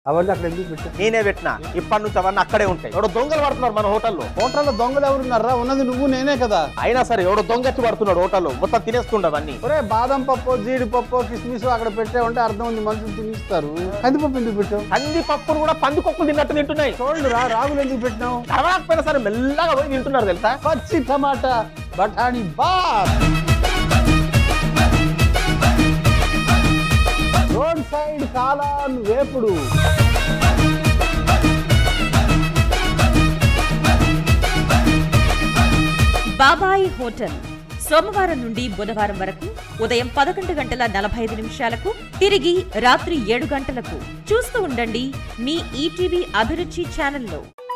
అవన్నీ అక్కడ ఎందుకు పెట్టావు? నేనే పెట్టినా. ఇప్పటి నుంచి అవన్నీ అక్కడే ఉంటాయి. ఎవడో దొంగలు పడుతున్నారు మన హోటల్లో దొంగలు ఎవరున్నారా? ఉన్నది నువ్వు నేనే కదా. అయినా సరే ఎవడో దొంగచ్చి పడుతున్నాడు హోటల్లో, మొత్తం తినేస్తుండవు అన్ని. ఒరే బాదం పప్పు, జీడిపప్పు, కిస్మిస్ అక్కడ పెట్టావంటే అర్థం ఉంది, మనుషులు తినిస్తారు. కందిపప్పు ఎందుకు పెట్టావు? కందిపప్పును కూడా పందికొక్కులు తిన్నట్టు తింటున్నాయి. చూడరా, రాగులు ఎందుకు పెట్టినావు? తర్వాకపోయినా సరే మెల్లగా పోయి తింటున్నారు తెలుసా. పచ్చి టమాటా, బఠానీ బాత్, రోడ్ సైడ్ కాలాన్ వేపుడు, బాబాయి హోటల్ సోమవారం నుండి బుధవారం వరకు ఉదయం 11:45 తిరిగి రాత్రి 7 గంటలకు. చూస్తూ ఉండండి మీ ఈటీవీ అభిరుచి ఛానల్లో.